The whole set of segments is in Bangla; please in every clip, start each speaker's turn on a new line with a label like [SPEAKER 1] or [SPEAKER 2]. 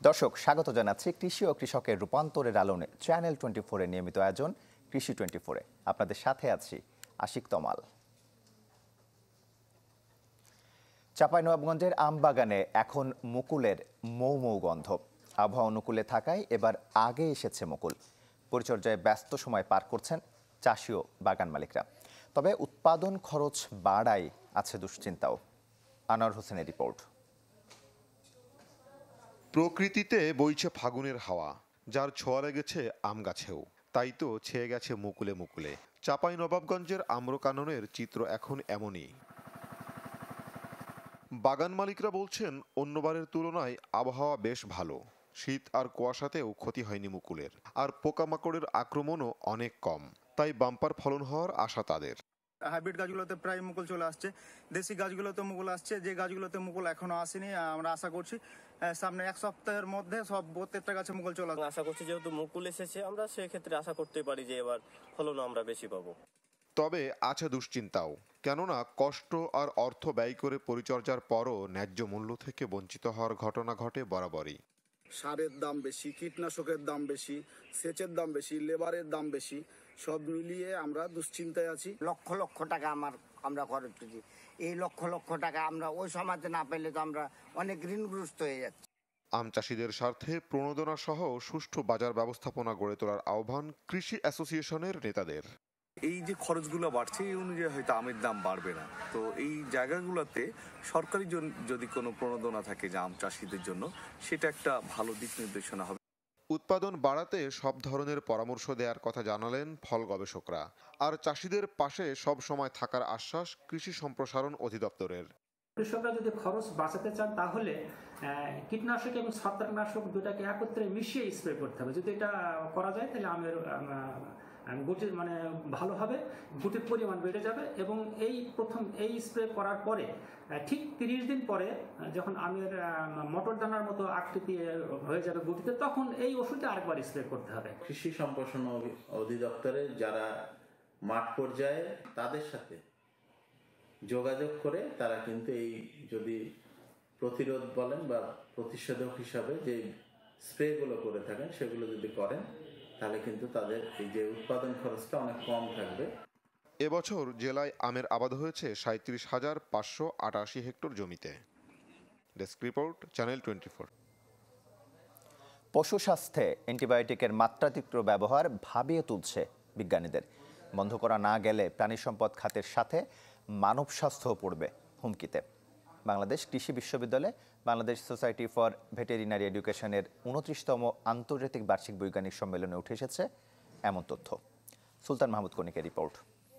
[SPEAKER 1] দর্শক স্বাগত জানাচ্ছি কৃষি ও কৃষকের রূপান্তরের আলোনে চ্যানেল 24 এর নিয়মিত আয়োজন কৃষি 24 আপনাদের সাথে আছি আশিক তমাল। চাঁপাইনবাবগঞ্জের আমবাগানে এখন মুকুলের মৌ মৌ গন্ধ। আবহাওয়া অনুকূলে থাকায় এবার আগে এসেছে মুকুল। পরিচর্যায় ব্যস্ত সময় পার করছেন চাষি ও বাগান মালিকরা। তবে উৎপাদন খরচ বাড়ায় আছে দুশ্চিন্তাও। আনোয়ার হোসেনের রিপোর্ট।
[SPEAKER 2] প্রকৃতিতে বইছে ফাগুনের হাওয়া, যার ছোঁয়া লেগেছে আম গাছেও, তাই তো ছেয়ে গেছে মুকুলে মুকুলে। চাঁপাইনবাবগঞ্জের আম্রকাননের চিত্র এখন এমনই। বাগান মালিকরা বলছেন অন্যবারের তুলনায় আবহাওয়া বেশ ভালো। শীত আর কুয়াশাতেও ক্ষতি হয়নি মুকুলের, আর পোকামাকড়ের আক্রমণও অনেক কম, তাই বাম্পার ফলন হওয়ার আশা তাদের।
[SPEAKER 3] হাইব্রিড গাছগুলোতে প্রায় মুকুল চলে আসছে, দেশি গাছগুলোতে মুকুল আসছে, যে গাছগুলোতে মুকুল এখনো আসেনি আমরা আশা করছি সামনে এক সপ্তাহের মধ্যে সব প্রত্যেকটা গাছে মুকুল চলে আসবে।
[SPEAKER 4] আশা করছি যেহেতু মুকুল এসেছে আমরা সেক্ষেত্রে আশা করতে পারি যে এবার ফলনও আমরা বেশি পাবো।
[SPEAKER 2] তবে আছে দুশ্চিন্তাও, কেননা কষ্ট আর অর্থ ব্যয় করে পরিচর্যার পরও ন্যায্য মূল্য থেকে বঞ্চিত হওয়ার ঘটনা ঘটে বরাবরই।
[SPEAKER 5] সারের দাম বেশি, কীটনাশকের দাম বেশি, সেচের দাম বেশি, লেবারের দাম বেশি, সব মিলিয়ে আমরা দুশ্চিন্তায় আছি।
[SPEAKER 6] লক্ষ লক্ষ টাকা আমরা খরচ করছি। এই লক্ষ লক্ষ টাকা আমরা ওই সময়তে না পেলে তো আমরা অনেক ঋণগ্রস্ত হয়ে যাচ্ছি।
[SPEAKER 2] আম চাষিদের স্বার্থে প্রণোদনা সহ সুষ্ঠু বাজার ব্যবস্থাপনা গড়ে তোলার আহ্বান কৃষি অ্যাসোসিয়েশনের নেতাদের।
[SPEAKER 7] এই যে খরচগুলো বাড়ছে এই অনুযায়ী হয়তো আমের দাম বাড়বে না, তো এই জায়গাগুলোতে সরকারি যদি কোনো প্রণোদনা থাকে যে আম চাষিদের জন্য, সেটা একটা ভালো দিক নির্দেশনা হবে।
[SPEAKER 2] উৎপাদন বাড়াতে সব ধরনের পরামর্শ দেওয়ার কথা জানালেন ফল গবেষকরা, আর চাষিদের পাশে সব সময় থাকার আশ্বাস কৃষি সম্প্রসারণ অধিদপ্তরের।
[SPEAKER 8] কৃষকরা যদি খরচ বাঁচাতে চান তাহলে কীটনাশক এবং ছত্রাকনাশক দুটাকে একত্রে মিশিয়ে স্প্রে করতে হবে। যদি এটা করা যায় তাহলে আমের গুটির ভালো হবে, গুটির পরিমাণ বেড়ে যাবে এবং এই স্প্রে করার পরে ঠিক 30 দিন পরে যখন আমের মটর দানার মতো আকৃতি হয়ে যাবে গুটিতে, তখন এই ওষুধে আরেকবার স্প্রে করতে হবে।
[SPEAKER 9] কৃষি সম্প্রসারণ অধিদপ্তরের যারা মাঠ পর্যায়ে তাদের সাথে যোগাযোগ করে তারা কিন্তু এই যদি প্রতিরোধ বলেন বা প্রতিষেধক হিসাবে যে স্প্রেগুলো করে থাকেন সেগুলো যদি করেন তাহলে কিন্তু তাদের এই যে উৎপাদন খরচটা অনেক কম থাকবে।
[SPEAKER 2] এবছর জেলায় আমের আবাদ হয়েছে 37,588 হেক্টর জমিতে। Desk report, channel 24।
[SPEAKER 1] পশু স্বাস্থ্যে অ্যান্টিবায়োটিকের মাত্রাতিরিক্ত ব্যবহার ভাবিয়ে তুলছে বিজ্ঞানীদের। বন্ধ করা না গেলে প্রাণী সম্পদ খাতের সাথে মানব স্বাস্থ্যও পড়বে হুমকিতে। বাংলাদেশ কৃষি বিশ্ববিদ্যালয়ে বাংলাদেশ সোসাইটি ফর ভেটেরিনারি এডুকেশনের 29তম আন্তর্জাতিক বার্ষিক বৈজ্ঞানিক সম্মেলনে উঠে এসেছে এমন তথ্য। সুলতান মাহমুদ কনিকের রিপোর্ট।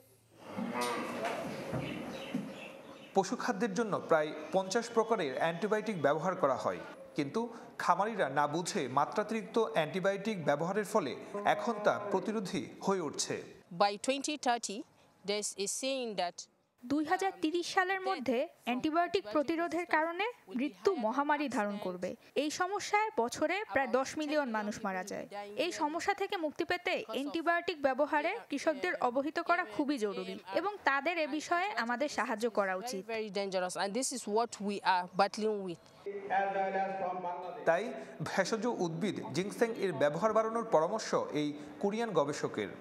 [SPEAKER 10] পশু খাদ্যের জন্য প্রায় 50 প্রকারের অ্যান্টিবায়োটিক ব্যবহার করা হয়, কিন্তু খামারিরা না বুঝে মাত্রাতিরিক্ত অ্যান্টিবায়োটিক ব্যবহারের ফলে এখন তা প্রতিরোধী হয়ে উঠছে।
[SPEAKER 11] By 2030, this is saying that
[SPEAKER 12] 2030 সালের মধ্যে অ্যান্টিবায়োটিক প্রতিরোধের কারণে মৃত্যু মহামারী ধারণ করবে। এই সমস্যায় বছরে প্রায় 10 মিলিয়ন মানুষ মারা যায়। এই সমস্যা থেকে মুক্তি পেতে অ্যান্টিবায়োটিক ব্যবহারে কৃষকদের অবহিত করা খুবই জরুরি এবং তাদের এ বিষয়ে আমাদের সাহায্য করা উচিত।
[SPEAKER 10] তাই ভেষজ উদ্ভিদ জিনসেং এর ব্যবহার বাড়ানোর পরামর্শ এই কোরিয়ান গবেষকের।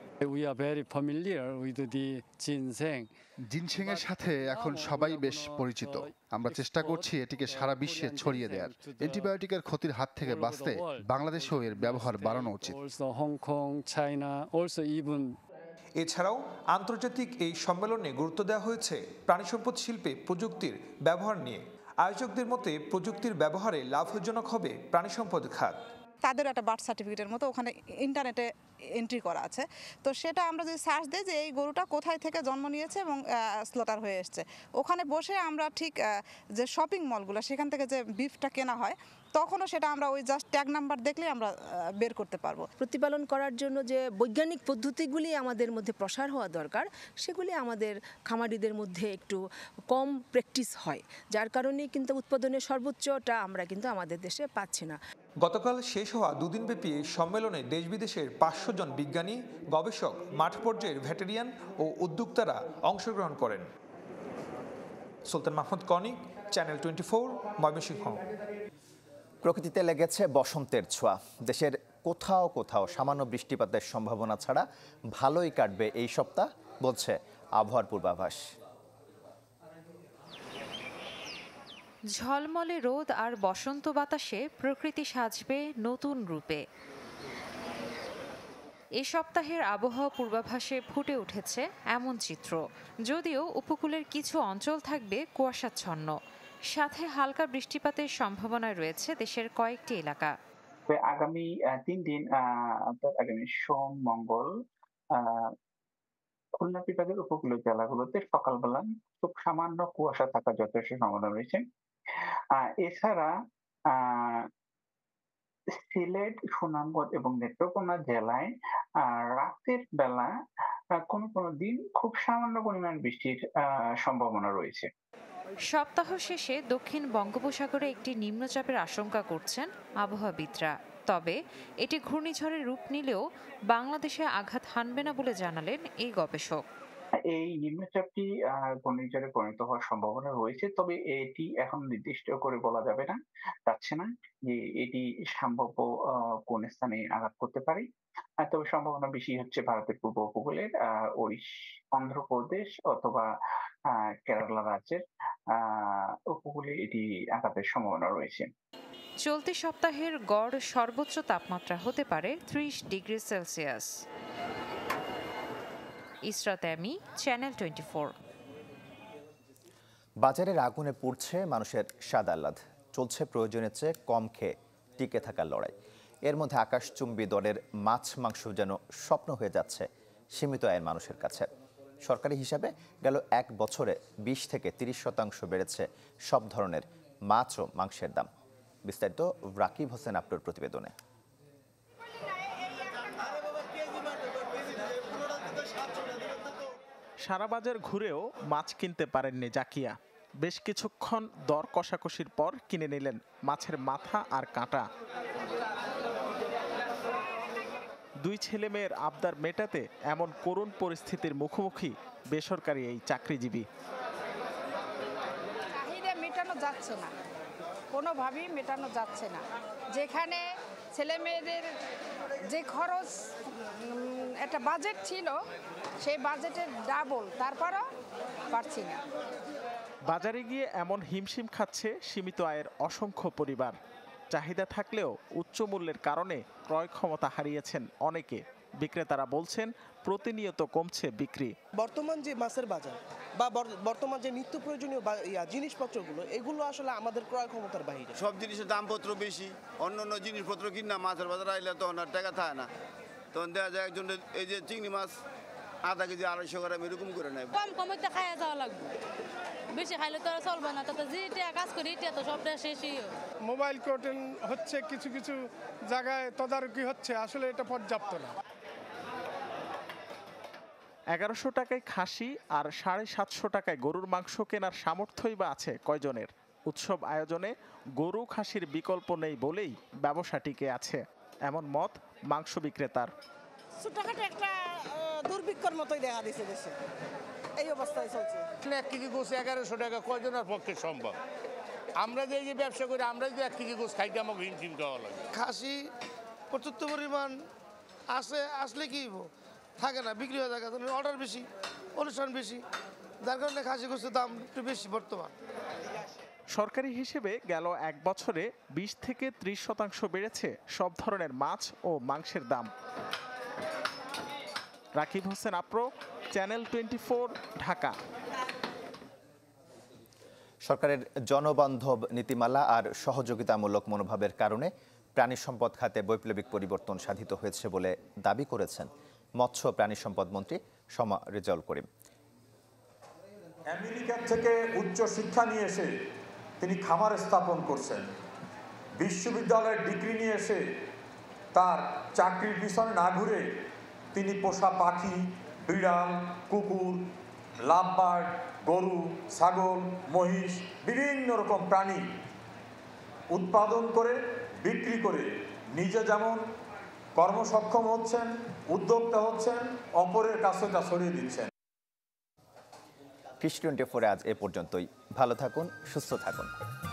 [SPEAKER 13] জিনসেং এর সাথে এখন সবাই বেশ পরিচিত। আমরা চেষ্টা করছি এটিকে সারা বিশ্বে ছড়িয়ে দেওয়ার। অ্যান্টিবায়োটিকের ক্ষতির হাত থেকে বাঁচতে বাংলাদেশেও এর ব্যবহার বাড়ানো উচিত।
[SPEAKER 10] এছাড়াও আন্তর্জাতিক এই সম্মেলনে গুরুত্ব দেওয়া হয়েছে প্রাণিসম্পদ শিল্পে প্রযুক্তির ব্যবহার নিয়ে। আয়োজকদের মতে প্রযুক্তির ব্যবহারে লাভজনক হবে প্রাণিসম্পদ খাত।
[SPEAKER 14] তাদের একটা বার্থ সার্টিফিকেটের মতো ওখানে ইন্টারনেটে এন্ট্রি করা আছে, তো সেটা আমরা যদি সার্চ দিই যে এই গরুটা কোথায় থেকে জন্ম নিয়েছে এবং স্লটার হয়ে এসছে, ওখানে বসে আমরা ঠিক যে শপিং মলগুলো সেখান থেকে যে বিফটা কেনা হয় তখনও সেটা আমরা ওই জাস্ট ট্যাগ নাম্বার দেখলে আমরা বের করতে পারবো।
[SPEAKER 11] প্রতিপালন করার জন্য যে বৈজ্ঞানিক পদ্ধতিগুলি আমাদের মধ্যে প্রসার হওয়া দরকার, সেগুলি আমাদের খামারিদের মধ্যে একটু কম প্র্যাকটিস হয়, যার কারণে কিন্তু উৎপাদনের সর্বোচ্চটা আমরা কিন্তু আমাদের দেশে পাচ্ছি না।
[SPEAKER 10] গতকাল শেষ হওয়া দুদিনব্যাপী এই সম্মেলনে দেশ বিদেশের 500 জন বিজ্ঞানী, গবেষক, মাঠ পর্যায়ের ভেটেরিয়ান ও উদ্যোক্তারা অংশগ্রহণ করেন। সুলতান মাহমুদ কনিক, চ্যানেল 24, ময়মনসিংহ।
[SPEAKER 1] প্রকৃতিতে লেগেছে বসন্তের ছোঁয়া। দেশের কোথাও কোথাও সামান্য বৃষ্টিপাতের সম্ভাবনা ছাড়া ভালোই কাটবে এই সপ্তাহ, বলছে আবহাওয়ার পূর্বাভাস।
[SPEAKER 15] ঝলমলে রোদ আর বসন্ত বাতাসে প্রকৃতি সাজবে নতুন রূপে। এ সপ্তাহের আবহাওয়া পূর্বাভাসে ফুটে উঠেছে এমন চিত্র। যদিও উপকূলের কিছু অঞ্চল থাকবে কুয়াশাচ্ছন্ন, সাথে হালকা বৃষ্টিপাতের সম্ভাবনা রয়েছে দেশের কয়েকটি এলাকা।
[SPEAKER 16] আগামী 3 দিন অর্থাৎ আগামী সোম, মঙ্গল খুলনা বিভাগের উপকূলীয় জেলাগুলোতে সকালবেলা খুব সামান্য কুয়াশা থাকার যথেষ্ট সম্ভাবনা রয়েছে। এছাড়া সিলেট, সুনামগঞ্জ এবং নেত্রকোনা জেলায় রাতের বেলা কোনো দিন খুব সামান্য পরিমাণ বৃষ্টির সম্ভাবনা রয়েছে।
[SPEAKER 15] সপ্তাহ শেষে দক্ষিণ বঙ্গোপসাগরে একটি নিম্নচাপের আশঙ্কা করছেন আবহাওয়াবিদরা। তবে এটি ঘূর্ণিঝড়ের রূপ নিলেও বাংলাদেশে আঘাত হানবে না বলে জানালেন এই গবেষক।
[SPEAKER 16] এই নিম্নচাপটি ঘূর্ণিঝড়ে পরিণত হওয়ার সম্ভাবনা রয়েছে, তবে এটি এখন নির্দিষ্ট করে বলা যাচ্ছে না যে এটি সম্ভাব্য কোন স্থানে আঘাত করতে পারে। তবে সম্ভাবনা বেশি হচ্ছে ভারতের পূর্ব উপকূলের অন্ধ্রপ্রদেশ অথবা কেরালা রাজ্যের উপকূলে এটি আঘাতের সম্ভাবনা রয়েছে।
[SPEAKER 15] চলতি সপ্তাহের গড় সর্বোচ্চ তাপমাত্রা হতে পারে 30 ডিগ্রি সেলসিয়াস। ইসরাত আমি, চ্যানেল 24।
[SPEAKER 1] বাজারের আগুনে পুড়ছে মানুষের স্বাদ আহ্লাদ। চলছে প্রয়োজনের চেয়ে কম খেয়ে টিকে থাকার লড়াই। এর মধ্যে আকাশচুম্বী দরের মাছ মাংস যেন স্বপ্ন হয়ে যাচ্ছে সীমিত আয়ের মানুষের কাছে। সরকারি হিসাবে গেল 1 বছরে 20 থেকে 30% বেড়েছে সব ধরনের মাছ ও মাংসের দাম। বিস্তারিত রাকিব হোসেন আপনার প্রতিবেদনে।
[SPEAKER 17] সারা বাজার ঘুরেও মাছ কিনতে পারেননি জাকিয়া। বেশ কিছুক্ষণ দর কষাকষির পর কিনে নিলেন মাছের মাথা আর কাঁটা। 2 ছেলে মেয়ের আবদার মেটাতে এমন করুণ পরিস্থিতির মুখোমুখি বেসরকারি এই চাকরিজীবী।
[SPEAKER 18] চাহিদা মেটানো যাচ্ছে না, কোনোভাবেই মেটানো যাচ্ছে না। যেখানে ছেলে মেয়েদের যে খরচ একটা বাজেট ছিল, সেই বাজেটের ডাবল, তারপরও পারছি না।
[SPEAKER 17] বাজারে গিয়ে এমন হিমশিম খাচ্ছে সীমিত আয়ের অসংখ্য পরিবার। চাহিদা থাকলেও উচ্চ মূল্যের কারণে ক্রয় ক্ষমতা হারিয়েছেন অনেকে। বিক্রেতারা বলছেন প্রতিনিয়ত কমছে বিক্রি।
[SPEAKER 19] বর্তমান যে মাছের বাজার বা বর্তমান যে নিত্য প্রয়োজনীয় জিনিসপত্রগুলো, এগুলো আসলে আমাদের ক্রয় ক্ষমতার বাইরে।
[SPEAKER 20] সব জিনিসের দামপত্র বেশি, অন্য জিনিসপত্র কিনা মাছের বাজার আইলে তখন আর টাকা থাকে না। তখন দেখা যায় একজন এই যে চিংড়ি মাছ আধা কেজি 250 গ্রাম এরকম করে নেয়।
[SPEAKER 21] কম কমতে খাইয়া যাওয়া লাগবে, বেশি খাইলে তো চলবে না। তাতে যে কাজ করি এটা তো সবটা শেষই।
[SPEAKER 22] মোবাইল কোর্টেন হচ্ছে, কিছু কিছু জায়গায় তদারকি হচ্ছে, আসলে এটা পর্যাপ্ত না।
[SPEAKER 17] 1100 টাকায় খাসি আর 750 টাকায় গরুর মাংস কেনার সামর্থ্যই বা আছে কয়জনের? উৎসব আয়োজনে গরু খাসির বিকল্প নেই বলেই ব্যবসা টিকে আছে, এমন মত মাংস বিক্রেতার।
[SPEAKER 19] ছোটখাটো একটা দুর্ভিক্ষর মতোই দেখা দিচ্ছে দেশে, এই অবস্থায় চলছে।
[SPEAKER 23] 1 কেজি গোস 1100 টাকা কয়জনের পক্ষে সম্ভব? আমরা যে ব্যবসা করি, আমরা যদি 1 কেজি গোস খাইতে আমাকে হিমশিম খাওয়া লাগে।
[SPEAKER 22] খাসি পর্যাপ্ত পরিমাণ আসলে কি থাকে না, বিক্রি হয়ে থাকে, অর্ডার বেশি, অনুষ্ঠান বেশি, যার কারণে খাসি গোস্তের দাম একটু বেশি বর্তমান।
[SPEAKER 17] সরকারি হিসেবে গেল 1 বছরে 20 থেকে 30% বেড়েছে সব ধরনের মাছ ও মাংসের দাম। রাকিব হোসেন আপ্রো, চ্যানেল 24, ঢাকা।
[SPEAKER 1] সরকারের জনবান্ধব নীতিমালা আর সহযোগিতামূলক মনোভাবের কারণে প্রাণী সম্পদ খাতে বৈপ্লবিক পরিবর্তন সাধিত হয়েছে বলে দাবি করেছেন মৎস্য প্রাণী সম্পদ মন্ত্রী শমা রেজাউল করিম।
[SPEAKER 24] আমেরিকা থেকে উচ্চ শিক্ষা নিয়ে এসে তিনি খামার স্থাপন করছেন। বিশ্ববিদ্যালয়ের ডিগ্রি নিয়ে এসে তার চাকরির পিছনে না ঘুরে তিনি পোষা পাখি, বিড়াল, কুকুর, লাভবার্ড, গরু, ছাগল, মহিষ, বিভিন্ন রকম প্রাণী উৎপাদন করে বিক্রি করে নিজে যেমন কর্মসক্ষম হচ্ছেন, উদ্যোক্তা হচ্ছেন, অপরের কাছে তা ছড়িয়ে দিচ্ছেন।
[SPEAKER 1] কৃষি 24 আজ এ পর্যন্তই। ভালো থাকুন, সুস্থ থাকুন।